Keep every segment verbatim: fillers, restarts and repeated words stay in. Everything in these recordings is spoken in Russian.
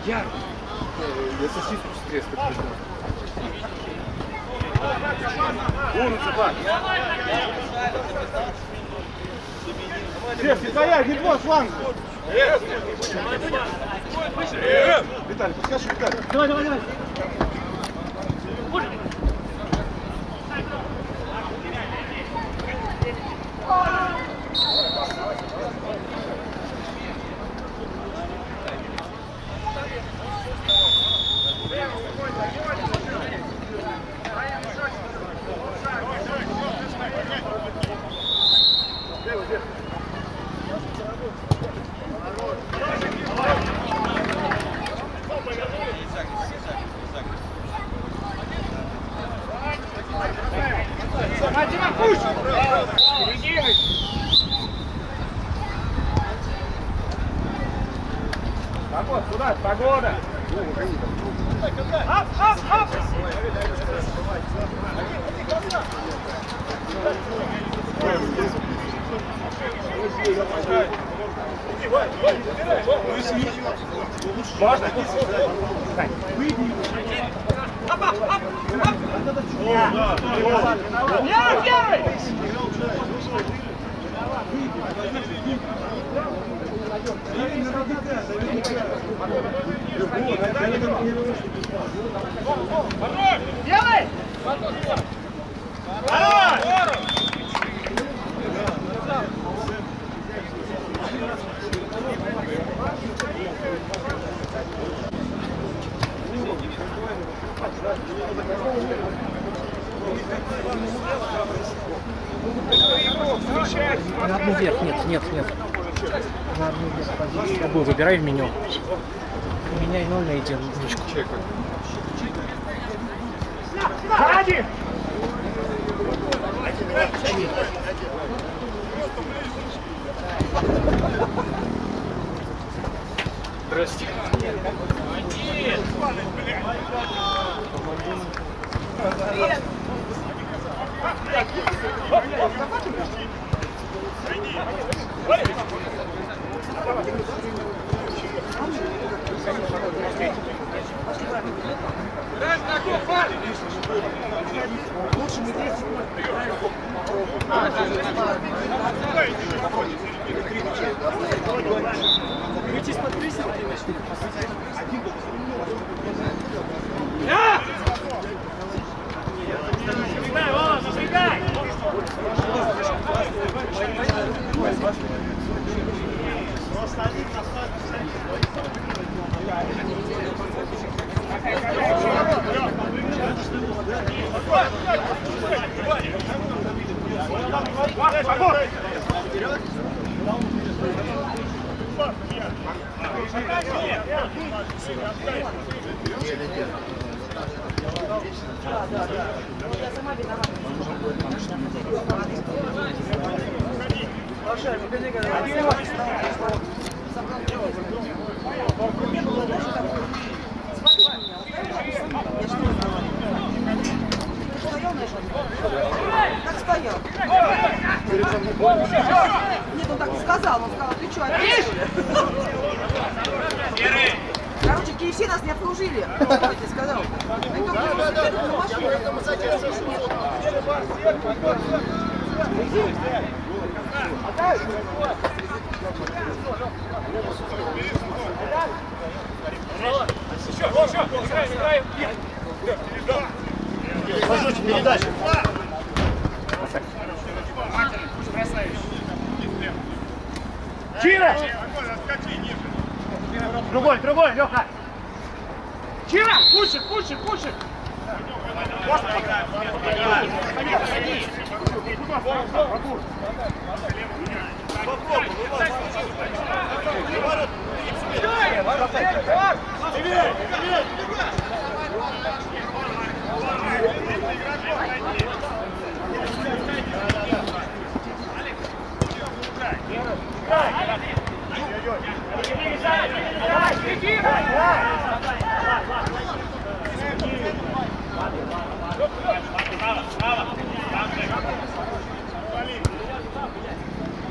Я... Я сосиску с треском. Умница, Пак. Девки, твоя, не твой фланг. Виталий, подскажи, Виталий. Давай, давай, давай. Погода, куда? Погода! Ап, ап, ап! Можно? Ап, ап, ап, ап! Я первый! Делай! На одну вверх, нет, нет, нет. На одну вверх позицию. Любую выбирай в меню. Меняй ноль на единичку. Сзади! Здрасте. Лучше не десять. Выйти под присел. Напрягай, Вова, напрягай! Я сама виновата. Как стоял? Нет, он так не сказал. Он сказал, ты что, опять? Короче, ки эф си нас не обслужили. Я тебе сказал. Они только велосипед на машину. Еще, еще, играем, играем. Ложусь, передача. Чира! Другой, другой, Леха! Чира! Пушек, пушек, пушек!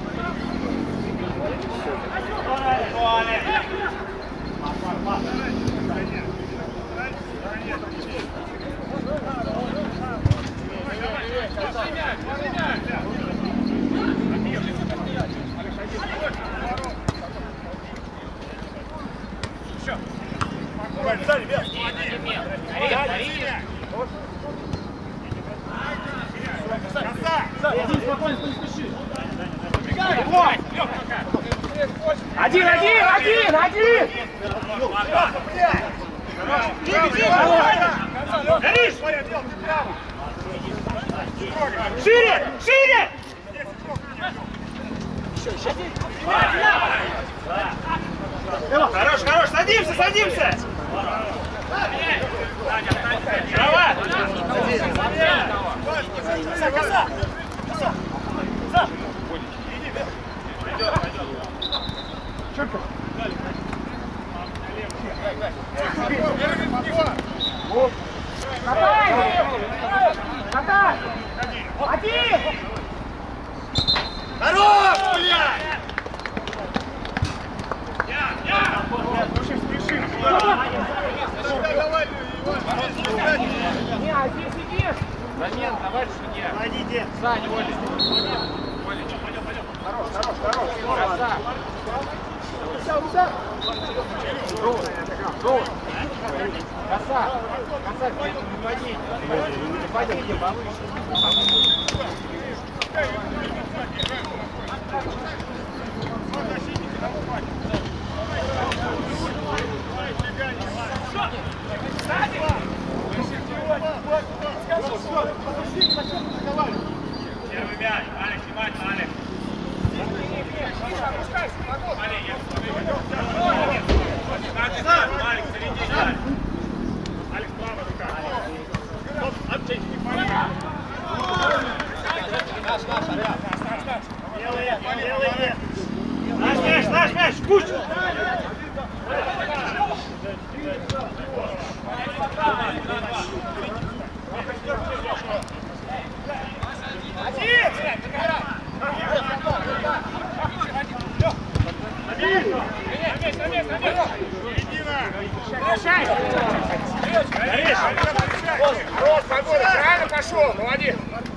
Давай! Один, один, один, один! Горишь! Шире! Шире! Хорош, хорош! Садимся, садимся! Права! Коса, коса! Коса! Коса! Чёрка! Катай! Катай! Один! Хорош, блядь! Я, я! Спешим, спешим! Не, а здесь сидишь! Замена, давай судья! Пойдите! Сань, Оля! Оля, пойдем, пойдем! Хорош, хорош, хорош! Красава! Все, все! Коса! Коса, не подите! Не подите, повыше! Первый мяч! Алекс, внимательно, Алекс! Алекс, середина! Алекс, правая рука! Белые, белые! Наш мяч, наш мяч! Пусть! Рос, погода, правильно пошел, молодец.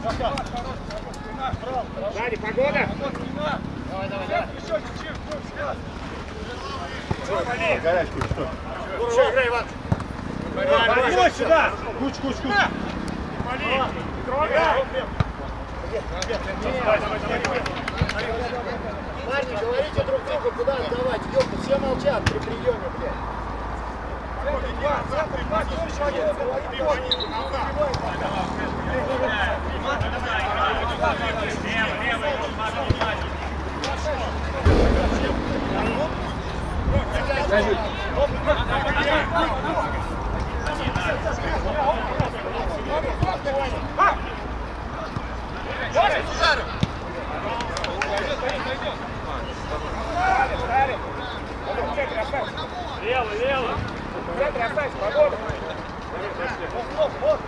Сзади погода. Давай, давай, давай. Горячку, что? Еще играй, Иван. Поднимай сюда. Куч, куч, куч. Трогай. Давай, давай, давай. Парни, говорите друг другу, куда отдавать. Ёлка, все молчат при приеме, блядь. Левый, левый. В центре оставайся, погода. Вот, вот.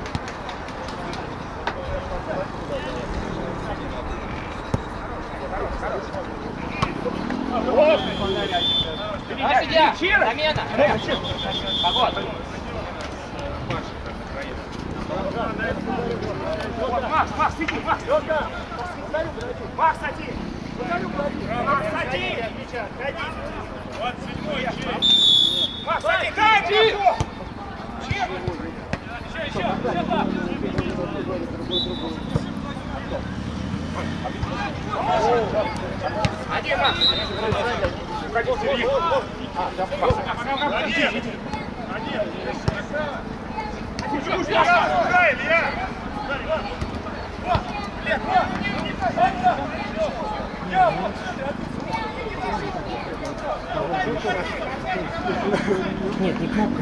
Хорош, хорош. Замена. Погода. Макс, Макс, иди, Макс. Макс, сади. Макс, сади. двадцать седьмой, Макс, сади, дай, еще, еще, один, Макс. Уходи, Сергей. Один. Один. Ура, Илья. Нет, не кнопка.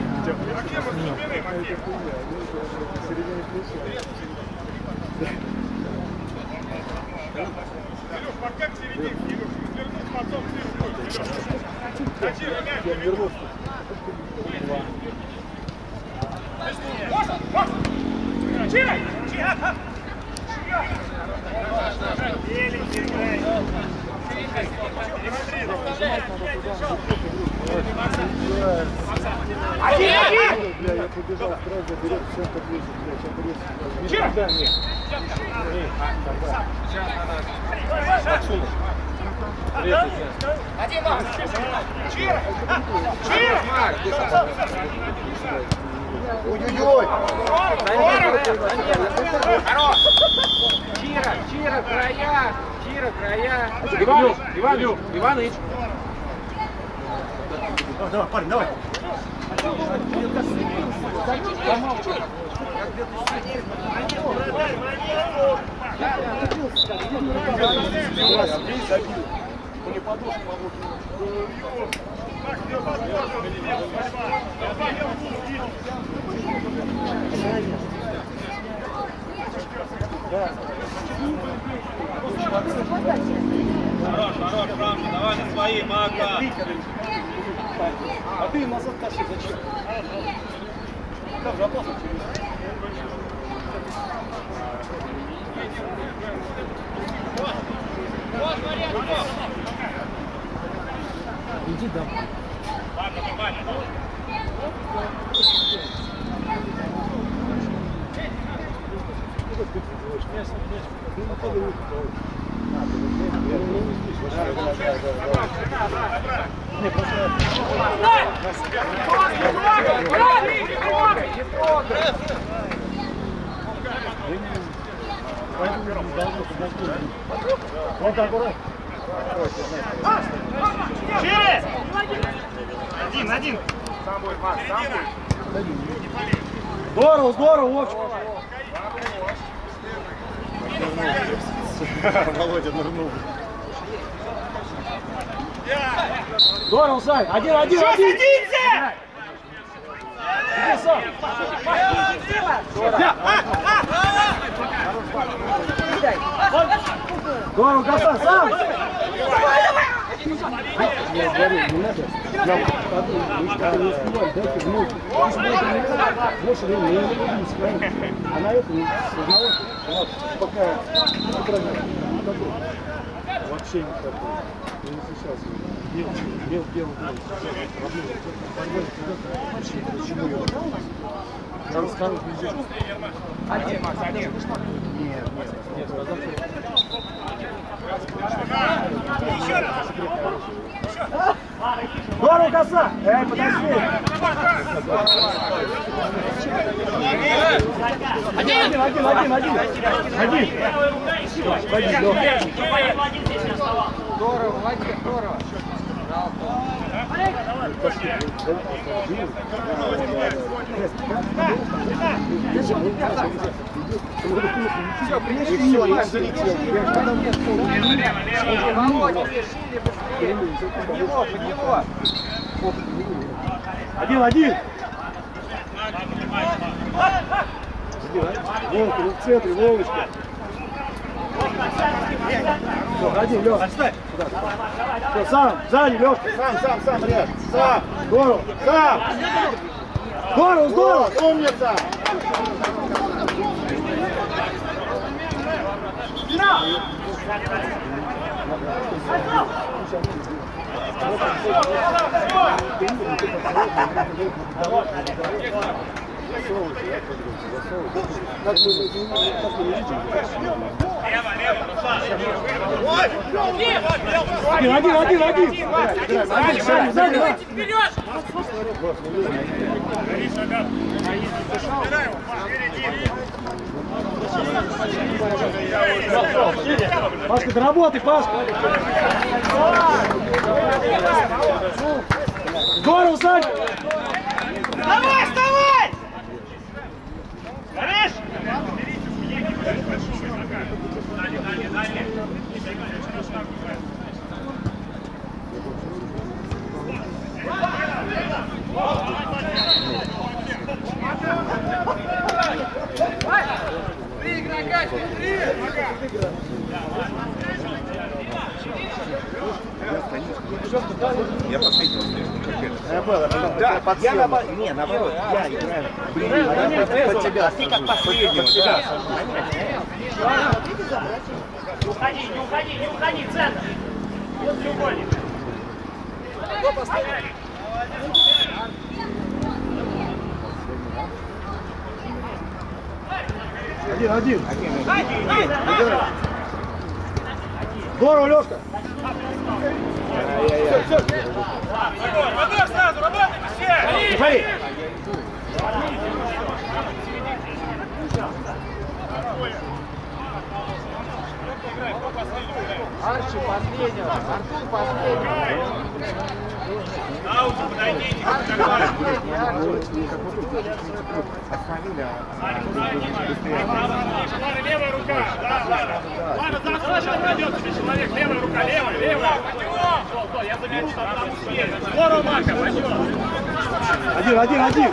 Илюш, пока к середине, Илюш, вернусь потом, ты рукой. Зачем мяч? Я вернусь. Можно? Можно? Чирай! Чирай! Беленький играй. Один, один! Бля, я побежал сразу, берет центр ближе, бля, сейчас берет. Чирай! Нет. Сейчас надо. Один, Макс! Чира! Чира! Ой-ой-ой! Хорош! Чира! Чира, края! Чира, края! Иваныч! Иваныч! Иваныч! Давай, давай, парень, давай! Не подушку могу. Хорош, хорош, Рамша, давай на свои, Мака! А ты назад тащи, зачем? Там же опасно через. Иди домой. Не, просто... Вот аккуратно. Через! Один, один! Сам будет, Макс, сам будет. Здорово, здорово, Вовчик. Володя нырнул. Здорово, Сань. Один, один, Что один. садимся? Иди сам. Здорово, Гасан, сам. Я говорю, не надо. Я не успеваю, дайте в ноги. Больше времени я не буду сохранить. А на это не сознавать, пока вообще не такой. Я не сейчас. Бел, бел, бел, бел. Там скажут, везде. Один, Макс, один. Нет, нет, нет. Здорово, коса! Эй, подожди! Один, один, один, один, один! Один! Здорово, молодец, здорово. Все, пришли, все, залетел. Володя, решили быстрее. Под него, под него. Один, один! Волки, ну в центре, Вовочка. Все, один, Лёх. Все, сам, сзади, Лёх. Сам, сам, сам, ряд. Сам. Здорово. Сам. Здорово, здорово. Вот, умница. Один, один, один, один. Один, сзади, сзади. Вперед! Пашка, доработай, Пашка. Здорово, Сань. Давай, вставай! Горишь? Три игрока, три! Я последний успел. Я был, а потом Да, под я сцену. на... Не, наоборот, я играю. Блин, а я под тебя, ты как последний. Под тебя. Не уходи, не уходи, не уходи, центр. Вот треугольник. Один, один. Один, один. Здорово, Лёшка! Подор сразу, работайте все! Смотри! Арчи последнего, Артур последнего. Аут, подойдите. Ладно, левая рука. Да, ладно. Ладно, завтра сейчас пройдет тебе человек. Левая рука, левая, левая. Я замечу, что там успеет. Здорово, Мака, пойдет. Один, один, один!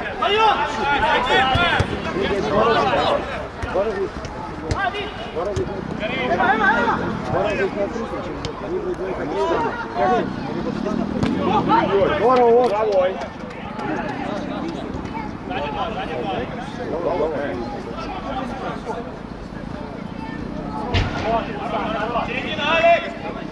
Здорово, вот! Головой! Середина, Алекс!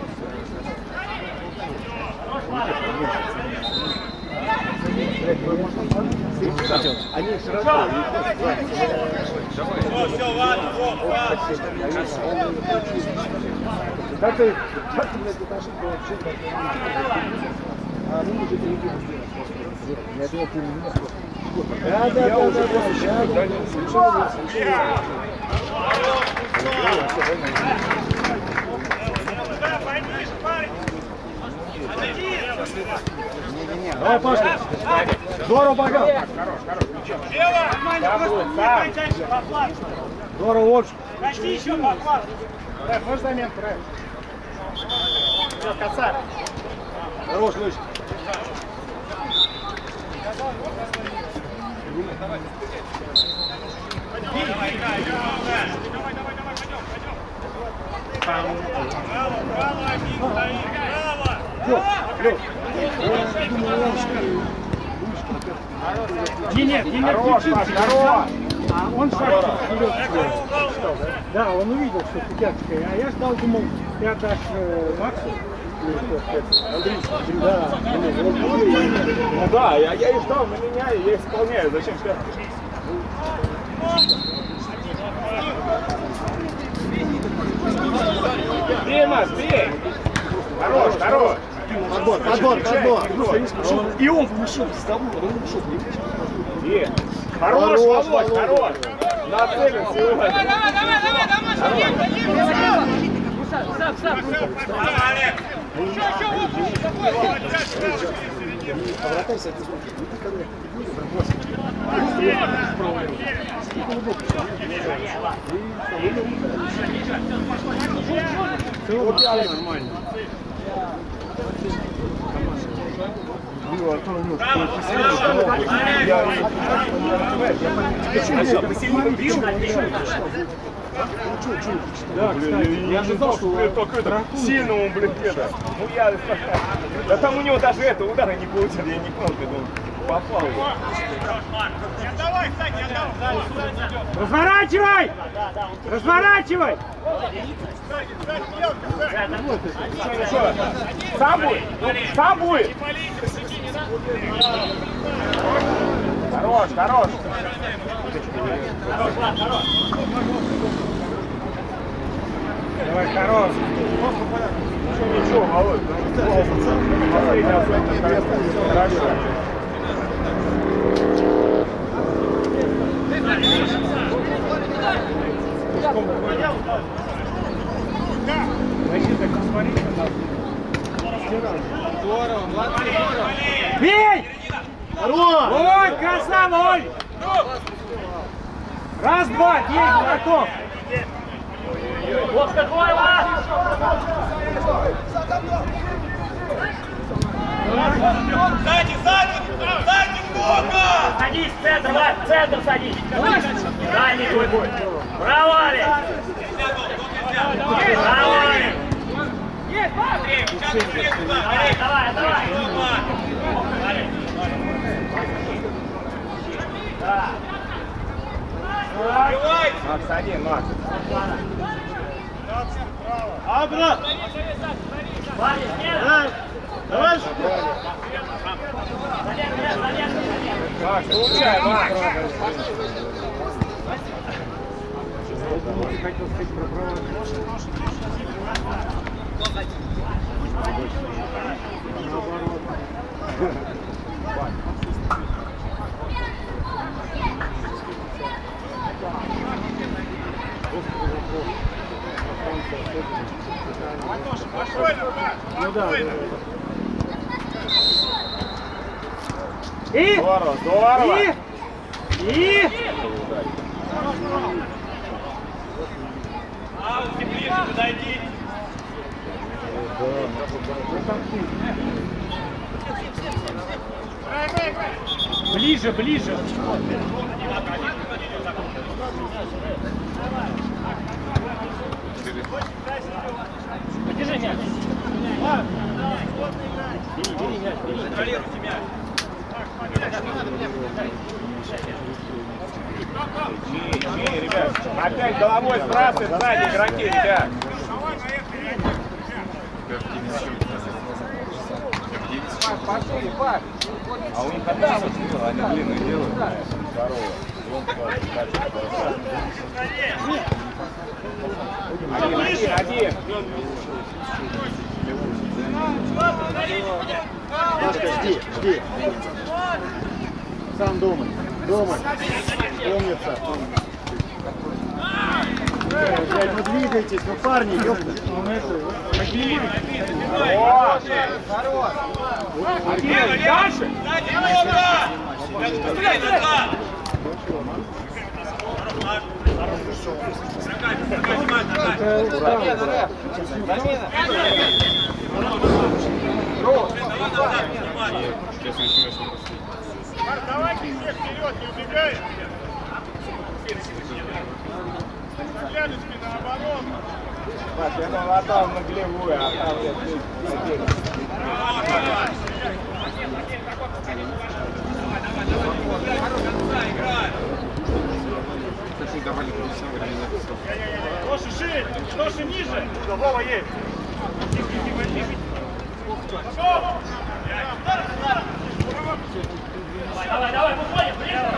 Они широко. Все, все, ладно, вот, ладно. Как ты, как ты, блядь, эту ошибку вообще так не А, ну, может, не сделать. Я думал, ты не меня слушаешь. Да, да, да, да, да, да, да, да. Давай, Пашка. Здорово, Багал. Здорово, вот. Почти еще поклад. Рэп, можешь замен, Рэп? Все, касай. Хорош, Лыч. Давай, давай, давай, давай, пойдем, пойдем. Браво, браво, Амин, браво. Лёх, Лёх. Не, нет, не, нет, Хорош, Паш, хорош! А он шаг вперед. Да, он увидел, что ты пяточкой, а я ждал, думал, ты отдашь э, Максу. Андрей, да. Ну да, я, я и ждал на меня, и я исполняю. Зачем шляпку? Бей, Маш, бей! Хорош, хорош! Подбор, подбор, подбор. И он вышел с тобой, он ушел. Бей! Хорош, Володь, хорош! Нацелен сегодня! Давай, давай, давай, давай, Садим, Садим! Сам, сам, Олег! Еще, еще, вот, Повратайся, ты смотри, иди ко мне. Вот я нормально. Да, блин, я же знал, что блин, только это, сильному, блин, это. Ну я... Да там у него даже это, удара не получил, я не понял, ты думал, попал. Давай, кстати, отдал. Разворачивай! Разворачивай! Что, сам будет? Сам будет? Хорош, хорош. Давай, хорош. Ничего, Володь, последний особенно хорошо. Пойди, так посмотри. Здорово, ладно, здорово. Бей! Оль, красава, Оль! Раз, два, бей, готов. Вот такой, ва! Сзади, сзади, сзади, много! Садись, в центр, Вась, в центр садись. Дальний твой будет. Браво, Алекс! Браво, Алекс! Есть, Андрей, давай, давай! Да. Макс, один, Макс. А, брат! Парни, смело! Давай! Макс, получай, Макс. Хотел сказать про права. Ну да. И! Здорово, здорово! И! И! А, ты ближе подойди! Ближе, ближе! Подержи мяч! Бери, бери мяч, бери! Контролируйте мяч! Не, ребят, опять головой сбрасывает сзади игроки, ребят. Пошли, Паш. А у них одна они длинные делают. Здорово. Один, один, один. Пашка, жди, жди. Сам думай, думай. Умница. Блядь, ну двигайтесь, ну парни, ёпта. Ну это, Хорош! Хорош! Один, дальше! Сзади много! Быстрее назад! Замена, замена! Давайте все вперед, не убегай! Глядочки наоборот! Паш, я думал, отдал на голевую, а там я Лоши шире, лоши ниже! Вова есть! Давай, давай, выходим!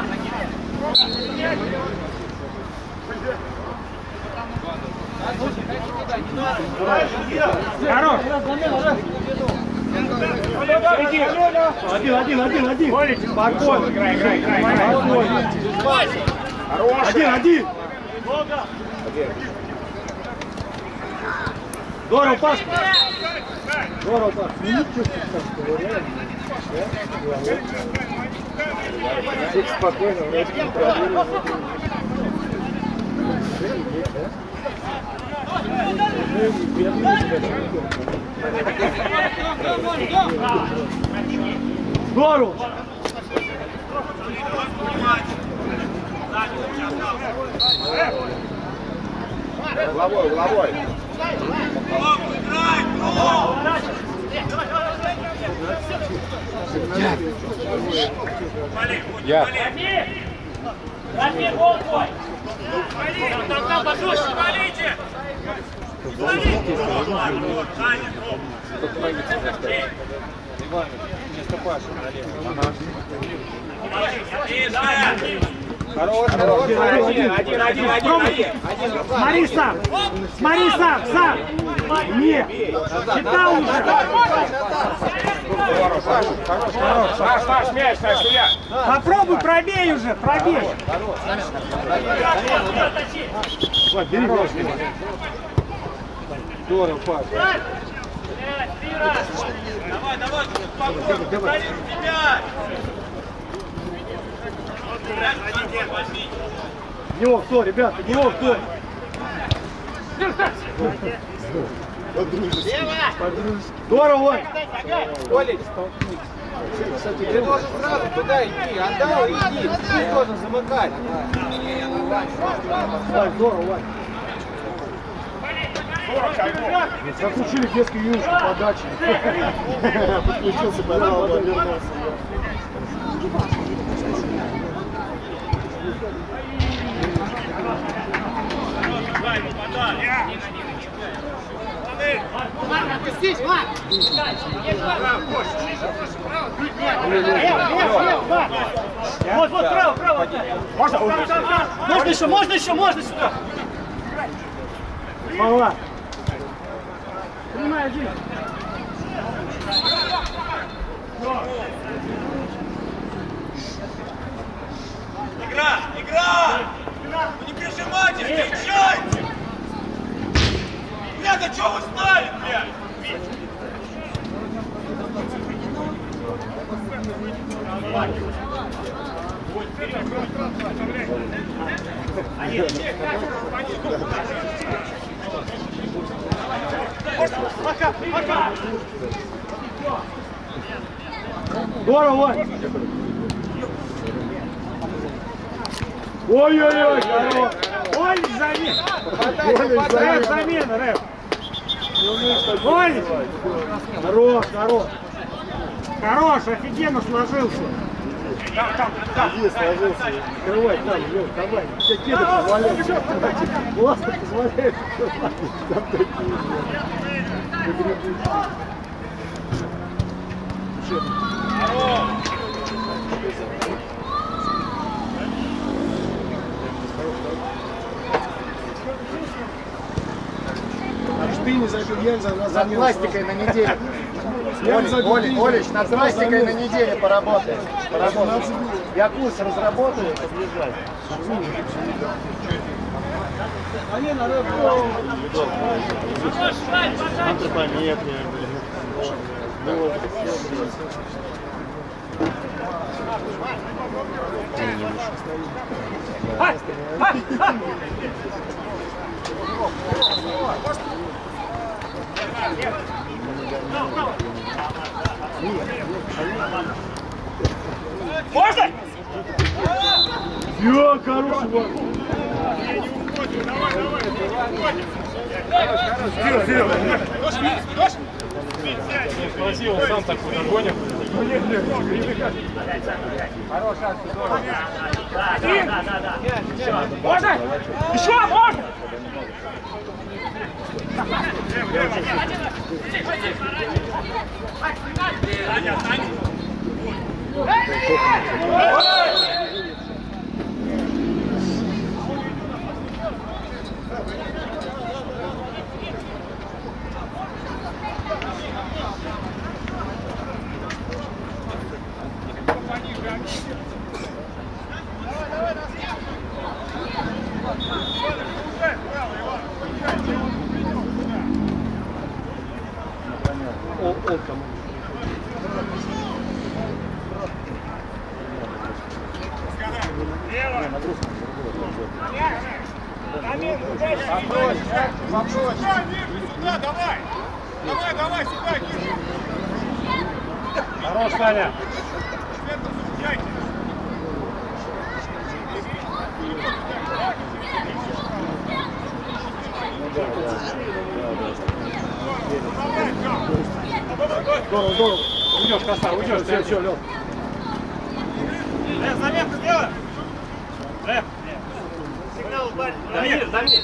Хорош! один, один, один, один. Спокойно, играй, играй, играй. Хорош! Один, один. Здорово, Пашка. Здорово, Пашка. Ничего, что реально. Всех спокойно, вроде не проверили. Здорово! Головой, головой. Я. Рамир, вон твой! Там, там, пожестче, валите! Валите! Вместо Паши налево. Хорош, хорош, один, один, один, один, один. Смотри сам! Смотри сам, сам! Нет! Читал уже! Хорош, хорош, хорош. Наш, наш мяч, наш судья. Попробуй, пробей уже, пробей! Вот, бери, бери. Здорово, Паш. Давай, давай, спокойно, контролируй тебя! В него кто, ребята, в него кто? По-дружески. Здорово, Вань. Колич, кстати, ты должен сразу туда идти. Отдал и иди. Ты должен замыкать. Вань, здорово, Вань. Как учили в детской юношке подачи. Подключился, подал, обернулся. Опустись, Марк! Вот, вот, право, право. Можно? Можно еще, можно еще, можно сюда. Мала. Поднимай один. Игра! Игра! Вы не прижимайтесь, встречайте! Блядь, а чё вы стали, блядь? Пока, пока! Здорово, Вань! Ой-ой-ой, здорово! Ой, замена! Рэп, замена, Рэп! Ой! Хорош, хорош! Хорош, офигенно сложился! Там, там, там! Иди, сложился! Открывай, там, Лёв, давай! Тебе кеды позволяют! Классно позволяет! Там такие, Ты не забил Ельза, на Над пластикой на неделю. Олег, Олеч, над пластикой на неделю поработаем. Поработаем. Я курс разработаю, подъезжай. Антропометрия, Можно? Я, хороший Вань! Давай, давай, уходим. Серега, Серега. Дождь, дождь. Красиво, он сам такой нагонит. Хорош, здорово. Один. Можно? Еще можно? Таня, Таня. О, о, там. Сюда, давай! Давай, давай, сюда, Кирилл! Хорош, Таня! Здорово, здорово. Уйдешь, коса, уйдешь. Все, все, Лёв. Рэп, заметку сделай! Рэп! Сигнал ударить! Замер, замер!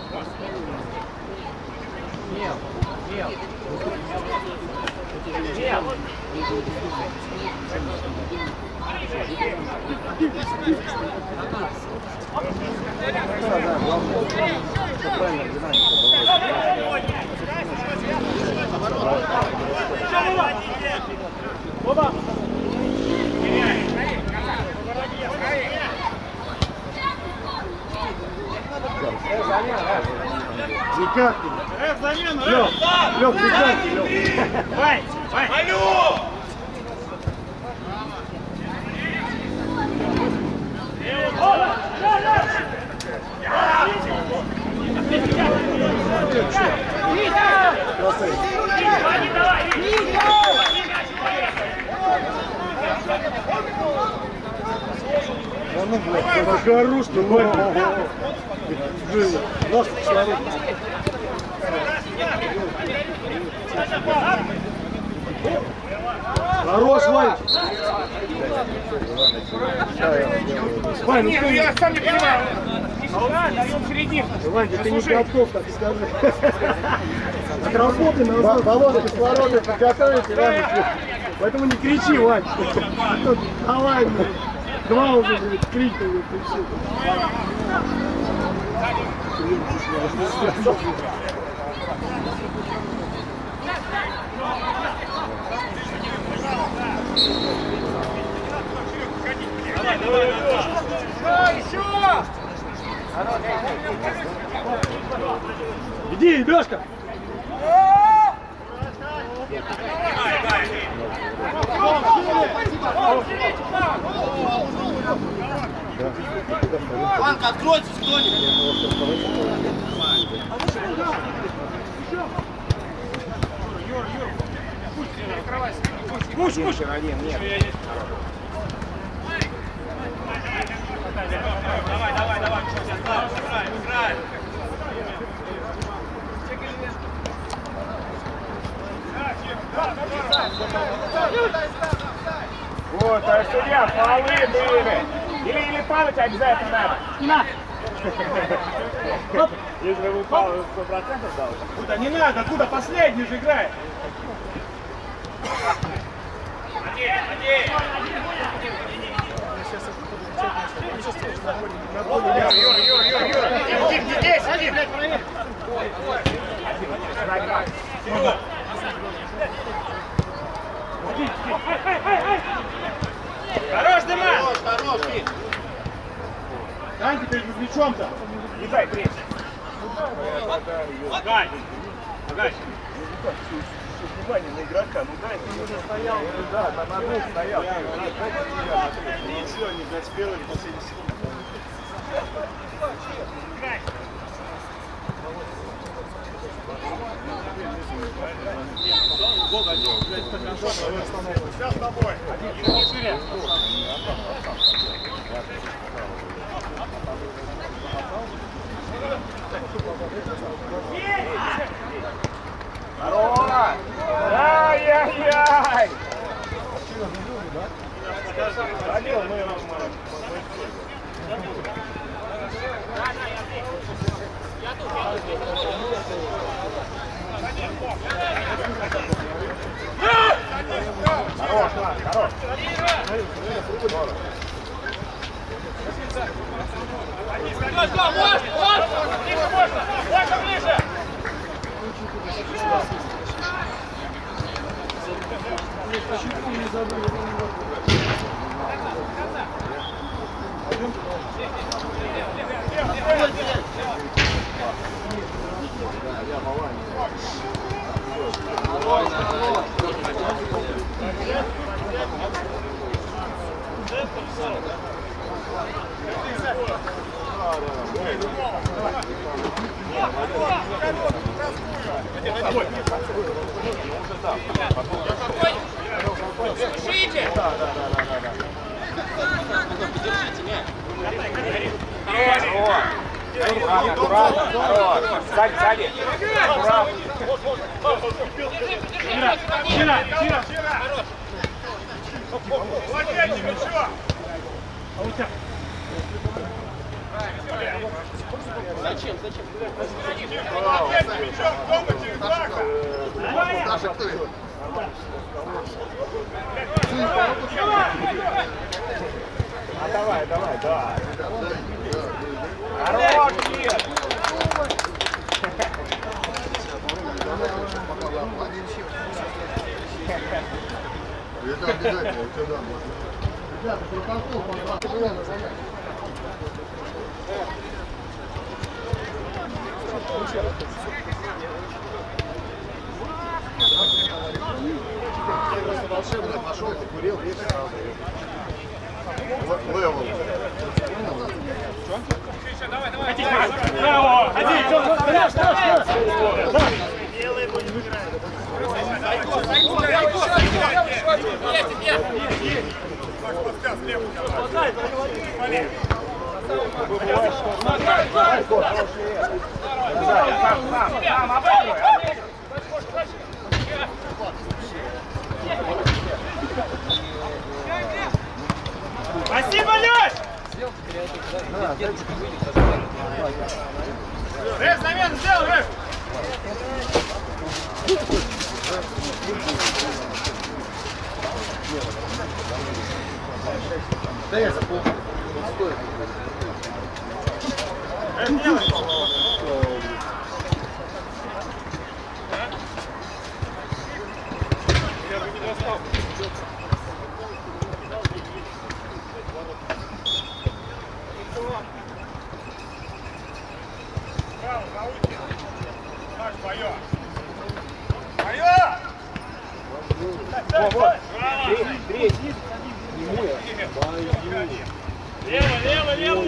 Мел, мел! Мел! Да, да, главное, что правильно динамика была. Оба! Никак Рэп, замена! Лёв, Лёв, никак не, Лёв. Вань, Вань! Алло! Да ну, блядь, это хорош, ты, Вань. Живо. Нос кислород. Хорош, Вань. Вань, ну ты... Я сам не понимаю. Да, даем серединку. Вань, ты не готов, так скажи. Отработай назад. Баллон кислорода приготовить, Иван. Поэтому не кричи, Вань. Давай, блядь. Два уже, блядь, крикнул, кричи. Иди, Лёшка! Банка, откройтесь кто-нибудь! Пусть, пусть! Давай, давай, давай! Играем, играем! Вот, а судья, фолы были. Или, или падать обязательно надо. Не надо! Если вы упал, сто процентов дал. Куда не надо, откуда последний же играет? Юра, Юра, Юра, Юра, Юра. Иди, здесь, иди. Хорош, Диман! Хорош, хорош, Пит! Стань теперь с мячом-то! Не дай, пресс. Дай! Дай! Внимание на игрока, ну дай, ты уже стоял, да, на ногу стоял. Ничего, не блядь, с первой последней секунды. Сейчас с тобой! Не шире! Здорово! Ай-яй-яй! Забил, мы его Хорош, хорош! Можно, можно! Ближе можно! Можно ближе! Держите! Да, да, да, да, да. Аккуратно, аккуратно, аккуратно. Сзади, сзади. Аккуратно. Сира, Сира! Владельник, ну что? А у тебя? Зачем, зачем? Владельник, мячом в комнате, Ибрака! Саша, кто это? А давай, давай, да. Хорош, нет! Это обязательно, это да, можно. Ребята, протокол, пожалуйста. Я волшебно пошел, покурил, и сразу. Левел. Давай, давай! Браво! Ходи, хорош, хорош, хорош! Белый будет играть. Есть, есть! Сейчас слева. Сам, обыгрывай! Спасибо, Лёш! Рэш, замену сделал, Рэш! Да я запомнил. Рэш, делай! Лево, лево, лево!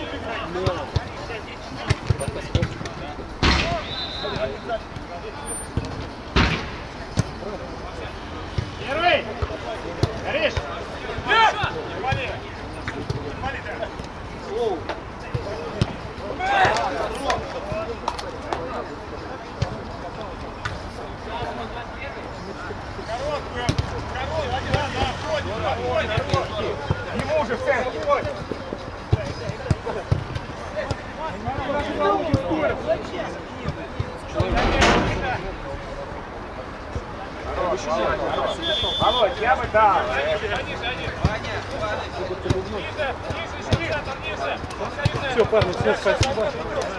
Первый! Горишь! Вали! Вали, да! Короткую! Короткую! Да, да, входит! Входит! Ему уже в центр! Входит! Володь, я бы дал. Все, парни, все, спасибо.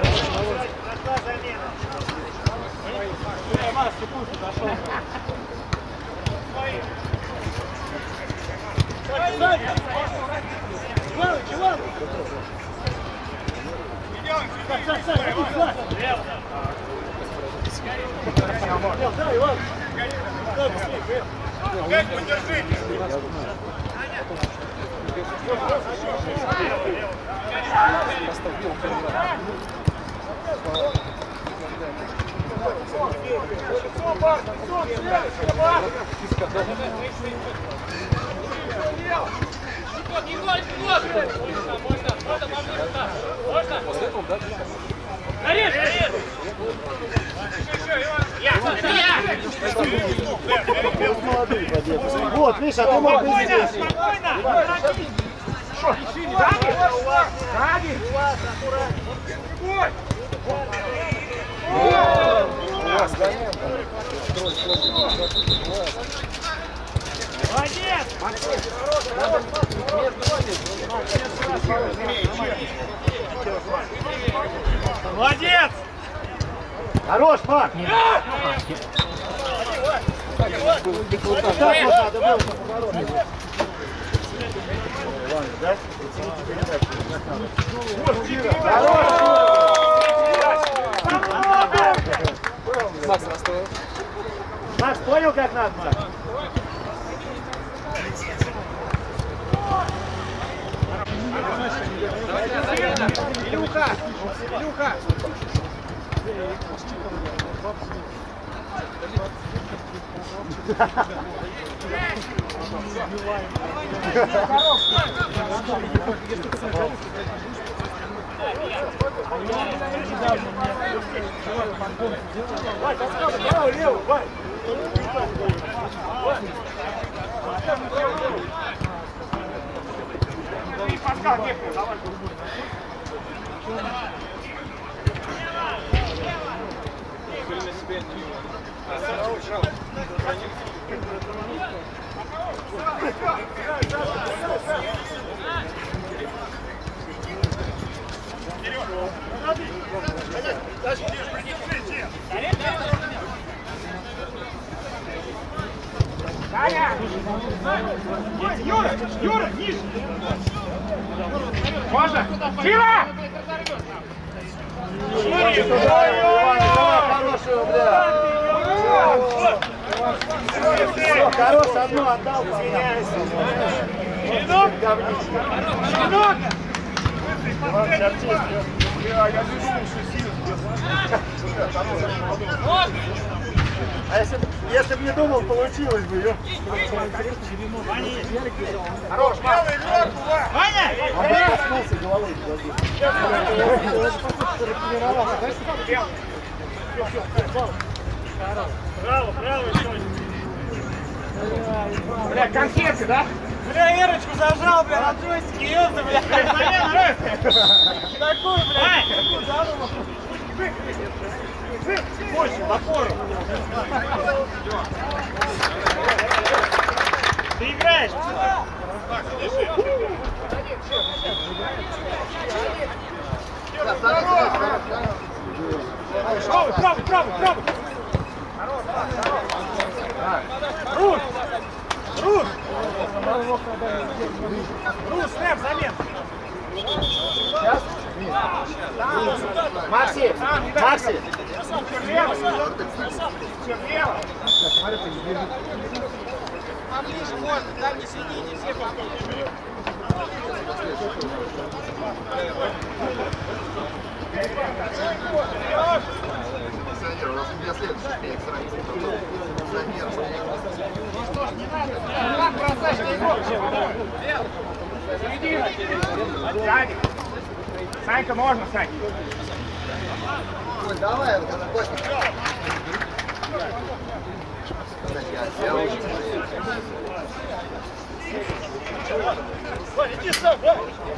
Как подержите? Вот, видишь, а ты мог быть здесь. Молодец! Хорош, Марк! Вот так вот надо было поворот. Да? Макс расстроил. Макс, понял, как надо? Илюха! Илюха! Лево, лево, Вань! И Паскал, не давай. Юра, Юра, ниже! Можно? Сила! Хорошего, бля! Все, хорош, одну отдал, извиняйся. Черенок! Черенок! Я не думал, что сильно. А если, если бы не думал, получилось бы, ё. Хорош, правый вверх, Ваня! А я коснулся головой, подожди. Браво, браво, Бля, конфеты, да? Бля, Эрочку зажал, бля, на джойстике, ёпта, бля. Такую, бля, такую задумал. Больше, в опору. Ты играешь? Правый, правый, правый, правый. Рус! Рус! Рус, снэп, замена. Сейчас? Макси! Макси! Лево! Лево! Там ближе можно, там не сидите, все подходят. У нас у меня следующий бег сразу. Ну что ж, не надо. Как бросать на игрок? Середина. Сзади. Санька, можно, Сань. Давай, Костик. Иди сам, да?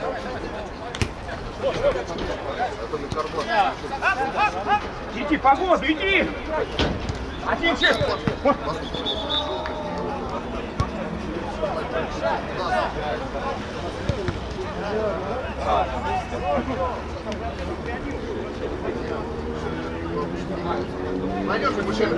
Иди, погоду, иди! Один чек! Найдешь ли мужчину?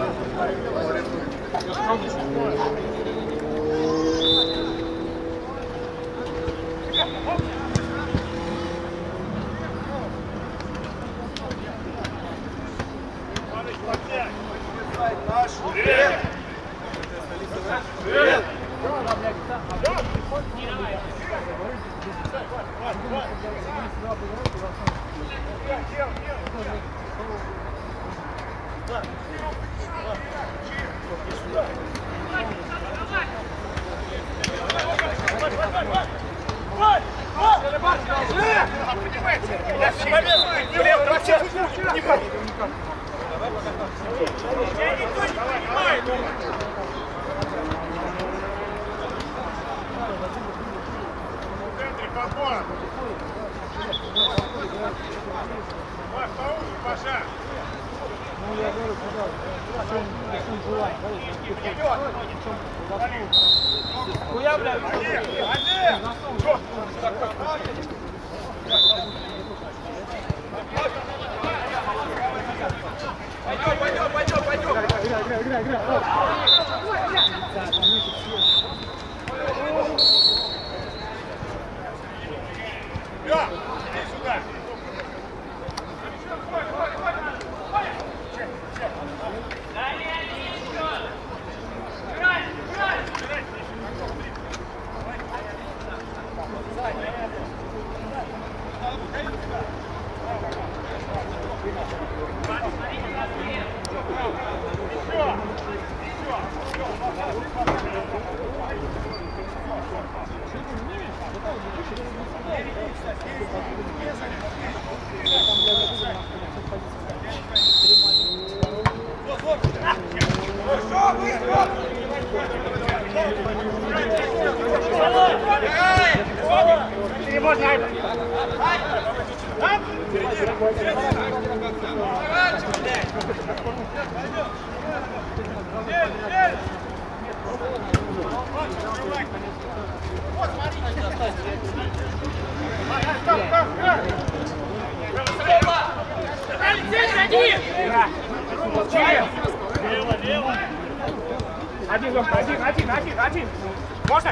Один, Лёшка, один, один, один, один. Можно?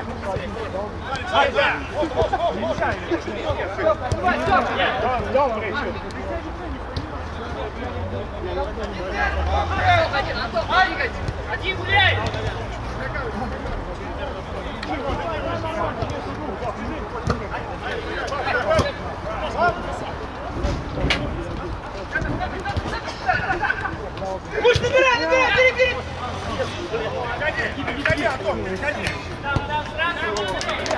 Ай, да. Не мешай. Дома еще. Один, Антон, один, один гуляй! Пусть набирай, набирай, бери, бери! Переходи, переходи, Антон, переходи! Там, там, сразу!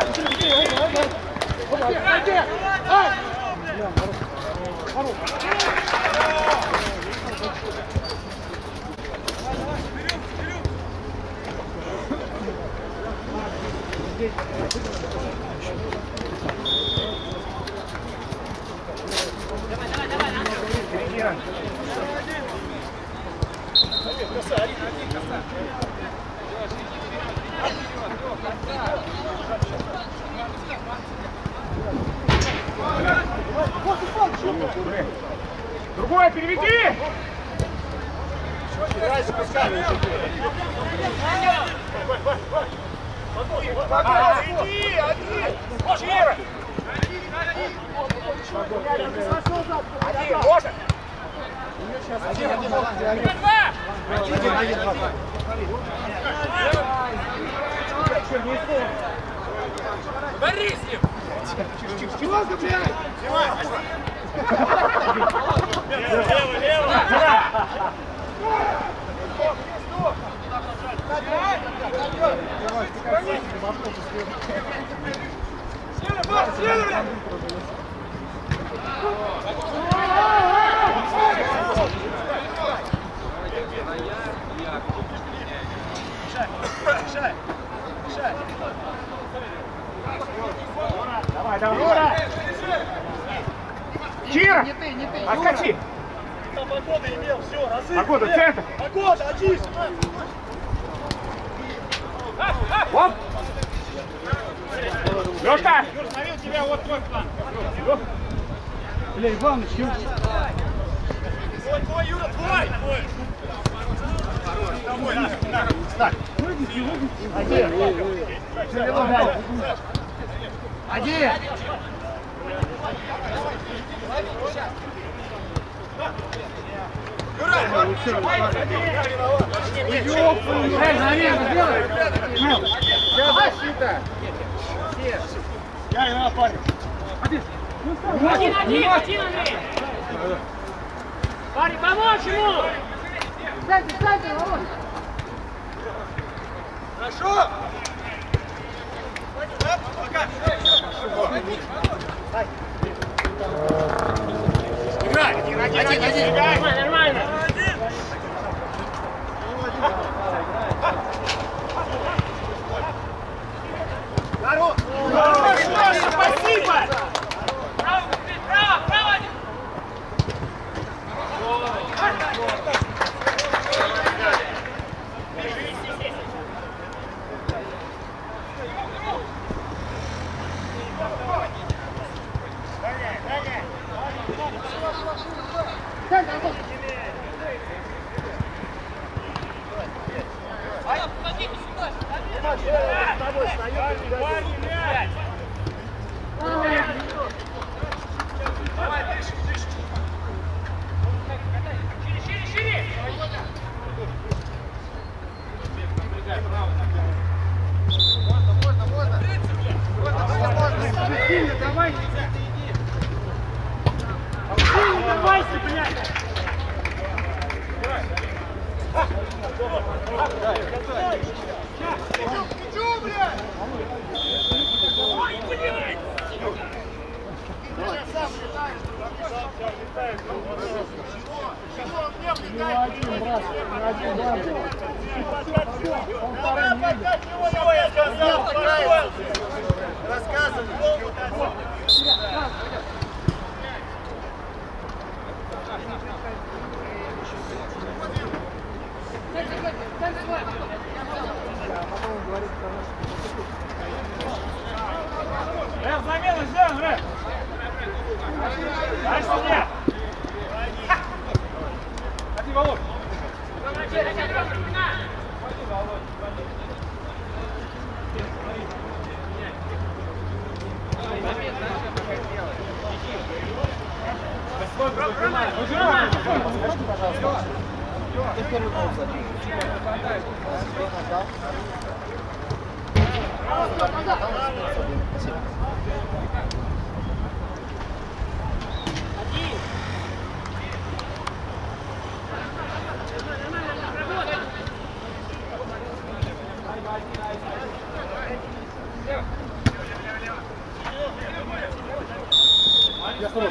Давай, давай, давай, Антон! Другое переведи! Иди, один! Шире! Один, можно? Один, один, один. Два! Один, один, два. Борис! Чего, блядь? Лево, лево! Давай, давай, Юра! Чира! Не ты, не ты, Отскочи! Там погода имел, все, разыгрывай. Погода, центр! Погода, очись! Оп! Лёшка! Юр, смотри, у тебя вот твой план. Бля, Иваныч, ё... Твой, твой, Юра, твой! Домой, на, на. Так. Один. Один. Защита. Я играю, парень. Один, один, один, Андрей! Парень, помочь ему! Центр, центр, Володя. Хорошо! Играй! Один, один, один, один! Нормально, нормально! Народ! Хорошо, спасибо! Право, право, право! Что я сказал? Спокойно! Рассказывай! Рэп, замена сделан, Рэп! Дальше нет! Ходи, Володь! Я второй.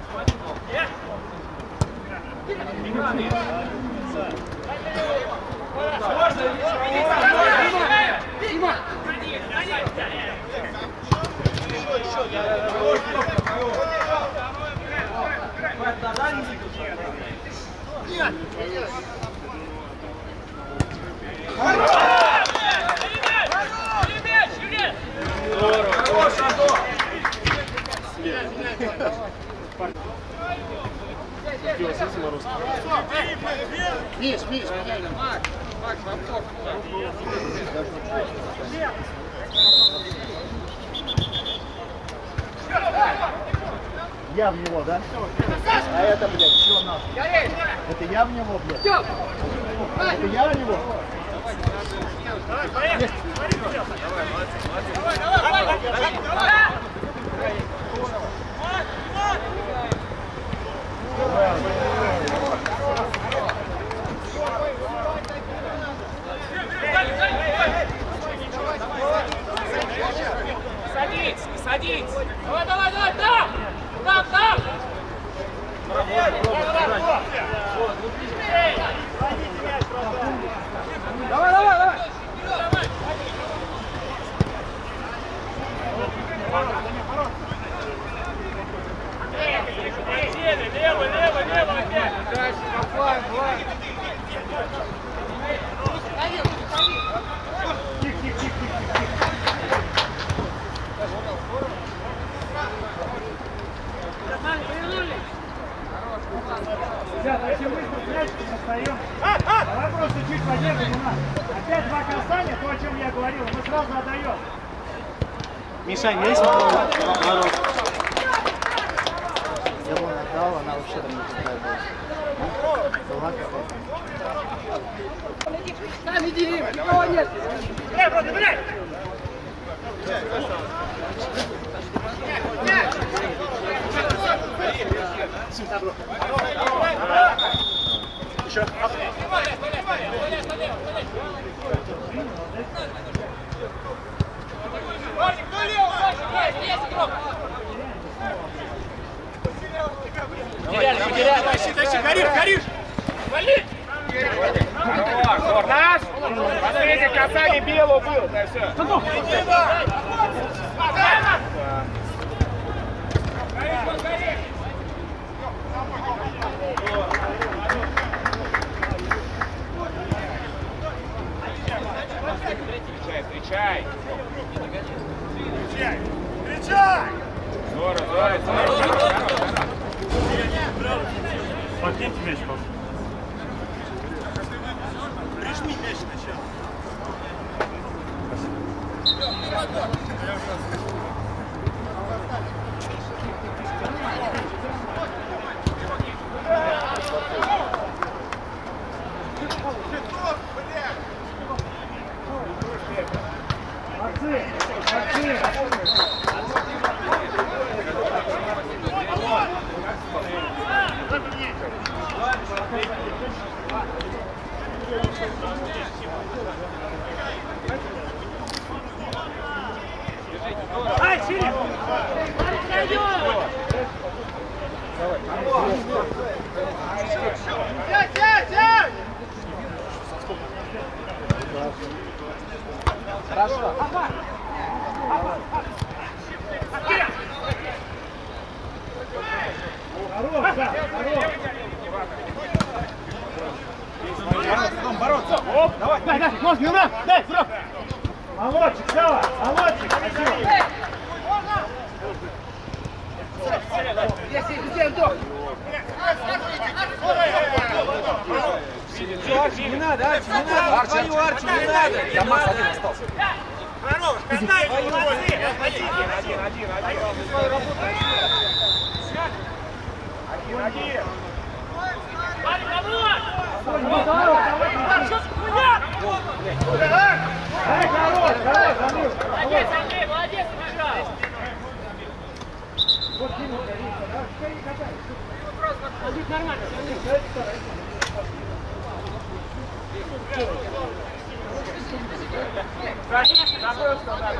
Миш, Миш, меняй. Я в него, да? А это, блядь, что нахуй? Это я в него, блядь? Это я в него? Давай, поехали! Давай, давай, давай! Давай, давай, давай, там! Там, там! Давай, давай, давай! Левый, левый, левый опять! Дальше, на фланг, фланг! Тихо, тихо, тихо, тихо. Ребята, если быстро мячиком остаем, давай просто чуть поддержим у нас. Опять два касания, то, о чем я говорил, мы сразу отдаем. Миша, есть вопрос? Я бы отдал, она вообще там не такая была. Там иди, никого нет. Бля, вроде, блядь! Еще. Потеряли, потеряли! Тащи, горишь, горишь! Вали! Наш! Последнее касание белого было, да все. Встречай, встречай! Встречай! Здорово, здорово, здорово! Подкиньте мяч, пожалуйста. Прижми мяч сначала. Молодцы! Молодцы! Ай, Сири! Сядь, сядь, сядь! Хорошо. Хорош, да, хорош! Бороться! Оп, давай! Дай, дай, нож, не надо! Дай, срок! Молодчик, Сава! Молодчик! Если где Антох? Не надо, Арчи, не надо! Твою Арчи, не надо! Я Макс один остался. Здорово, кастай! Молодцы! Один, один, один, один. Свою работу. Один, один. Ай, хорош, хорош, Андрюш! Молодец, Андрей, молодец, убежал! Вот Дима, да? Что не катай? Будет нормально. Конечно, забыл, что надо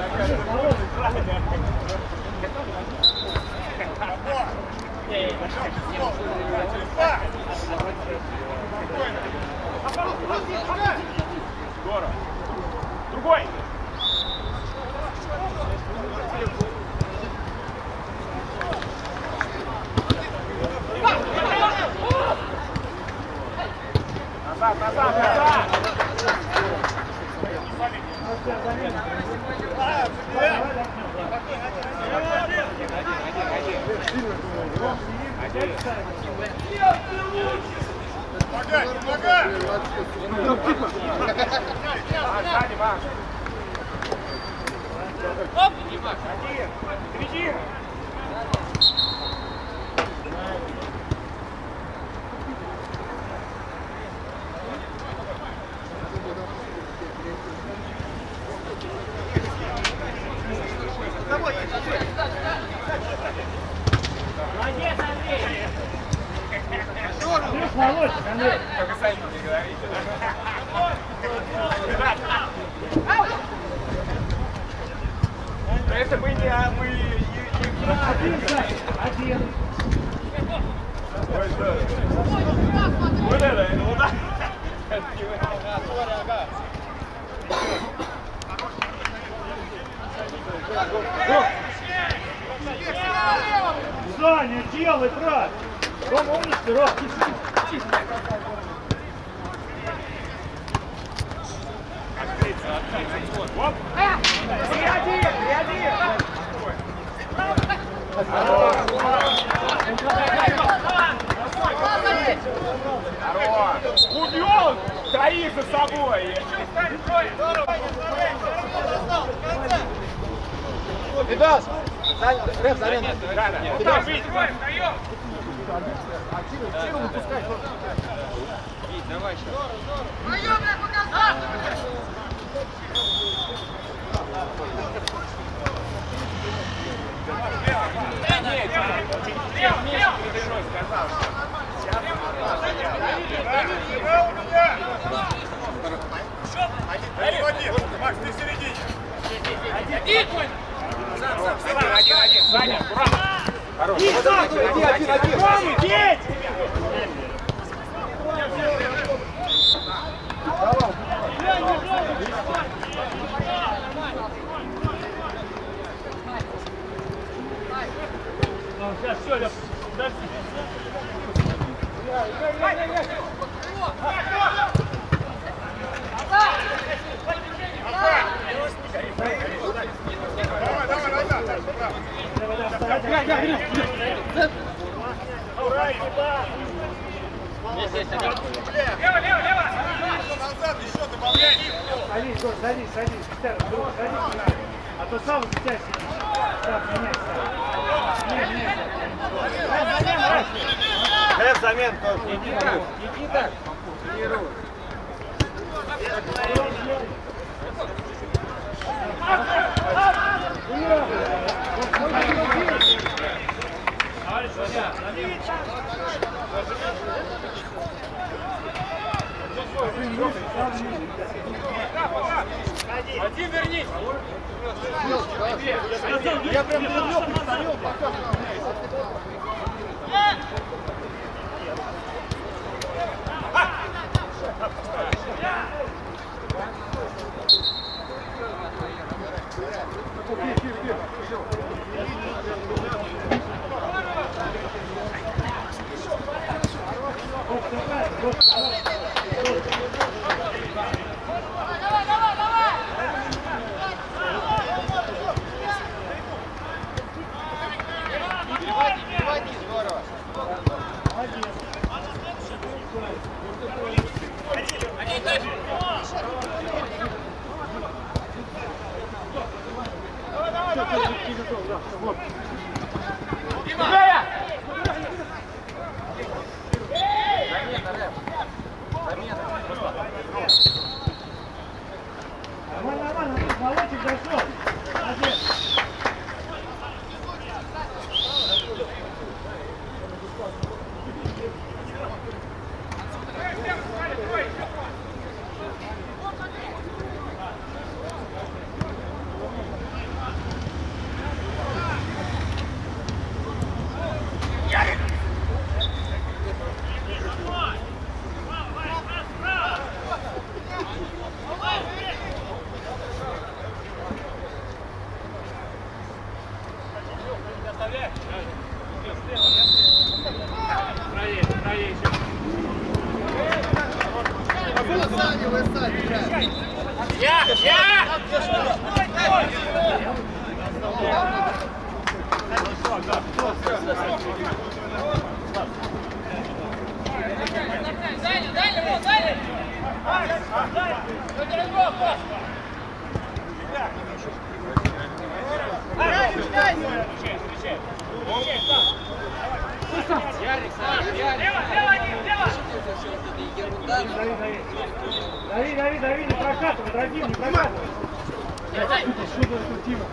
Здорово. Другой. назад, назад, назад! Помогай, помогай! Сзади, Маш! Оп! Один! Впереди! Молодец, Андрей! Молодец, Андрей! Только сами не говорите, да? Это мы не, мы Саня, делай, брат! Рома, умничка, Ром, тише, тише. Открыться, открыться, вот. Оп! Приходи, приходи! Убьет! Троих за собой! Видас! Рэп, замена! Видас! Вить, давай сейчас! Один, один! Макс, ты в середине! Один, один, Саня, аккуратно. Хорош. Иди, один, один! Рома, едь! Сейчас, все, Лёв, подожди. Давай, давай, назад! Давай, давай, Лево, лево, лево! Назад еще добавляй! Садись, Гош, садись, садись, садись, садись, а то сам у тебя сидишь. Так, меняй, меняй, меняй. Рэп, замена тоже! Иди так, иди так. Тренируй. Один вернись! Я прям Лёху поставил, пока. Нормально, нормально, молодчик дошел. Молодец. Я! Я! Дави, дави, дави, не прокатывай, дорогие, не прокатывай. Что за эту тиму?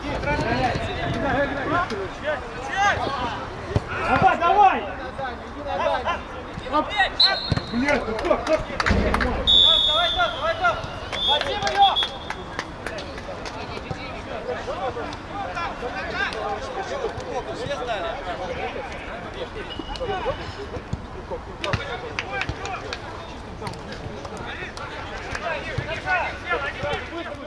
Давай, давай! Блядь, ну как, как? Давай, давай, давай! Вадим ее! там.